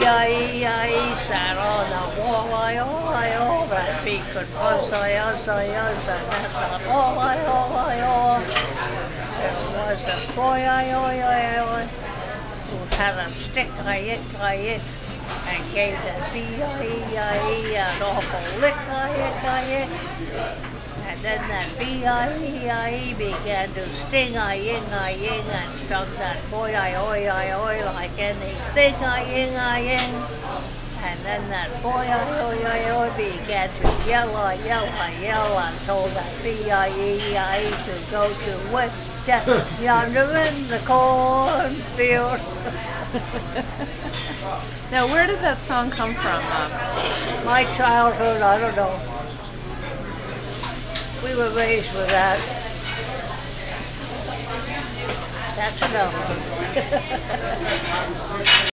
B-I-E-I-E sat on the wall-I-oh, that beak could buzz-I-uzz-I-uzz, and that's not all-I-oh. There was a boy-I-oh, who had a stick-I-ick, and gave that B-I-E-I-E an awful lick-I-ick. And then that B-I-E-I-E began to sting-I-ying, and stung that boy-I-oi like anything I-ying. And then that boy-I-oi began to yell and told that B-I-E-I-E to go to wait yonder in the cornfield. Now, where did that song come from? My childhood, I don't know. We were raised with that. That's enough.